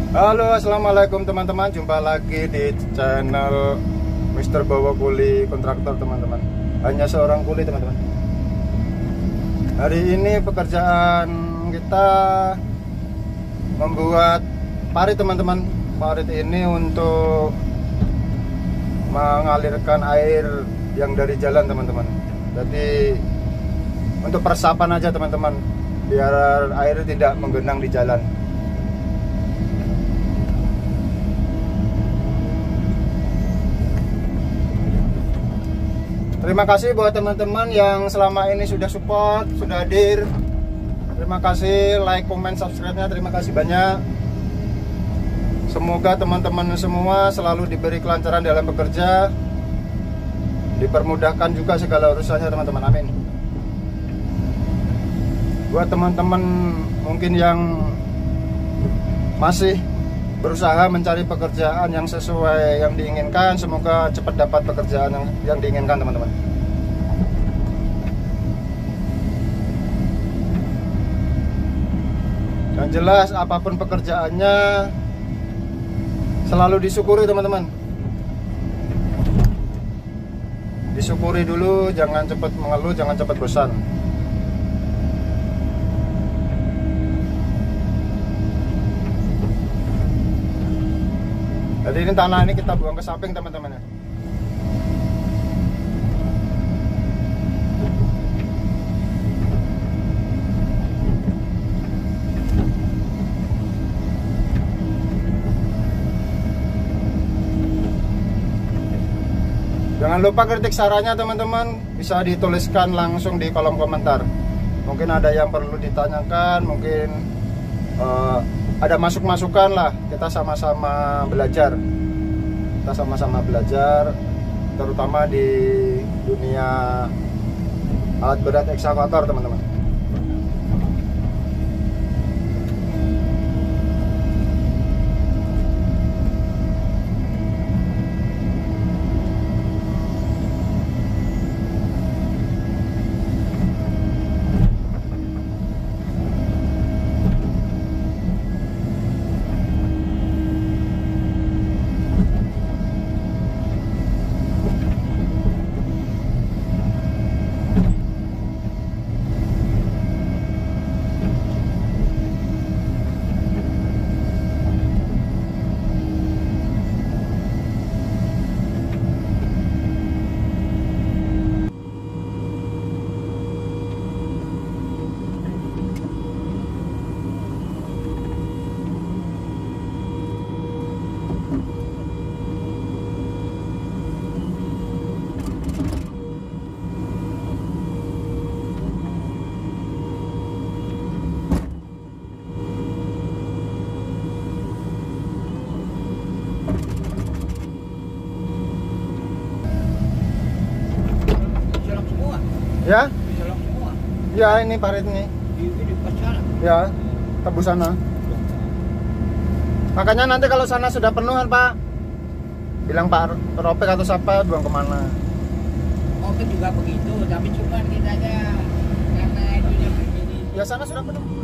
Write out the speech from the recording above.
Halo, assalamualaikum teman-teman. Jumpa lagi di channel Mr. Bawa Kuli Kontraktor, teman-teman. Hanya seorang kuli, teman-teman. Hari ini pekerjaan kita membuat parit, teman-teman. Parit ini untuk mengalirkan air yang dari jalan, teman-teman. Jadi untuk peresapan aja, teman-teman, biar air tidak menggenang di jalan. Terima kasih buat teman-teman yang selama ini sudah support, sudah hadir. Terima kasih, like, comment, subscribe-nya. Terima kasih banyak. Semoga teman-teman semua selalu diberi kelancaran dalam bekerja, dipermudahkan juga segala urusannya, teman-teman. Amin. Buat teman-teman mungkin yang masih berusaha mencari pekerjaan yang sesuai yang diinginkan, semoga cepat dapat pekerjaan yang diinginkan, teman-teman. Yang jelas apapun pekerjaannya selalu disyukuri, teman-teman. Disyukuri dulu, jangan cepat mengeluh, jangan cepat bosan. Jadi ini tanah ini kita buang ke samping, teman-teman ya. Jangan lupa kritik sarannya, teman-teman, bisa dituliskan langsung di kolom komentar. Mungkin ada yang perlu ditanyakan, mungkin ada masukan lah. Kita sama-sama belajar. Kita sama-sama belajar, terutama di dunia alat berat ekskavator, teman-teman. Ya? Ya, ini parit ini. Ya, tebus sana. Makanya nanti kalau sana sudah penuh kan, Pak, bilang Pak Ropek atau siapa buang kemana. Oke juga begitu, tapi cuma kita aja karena itunya begini. Ya, sana sudah penuh.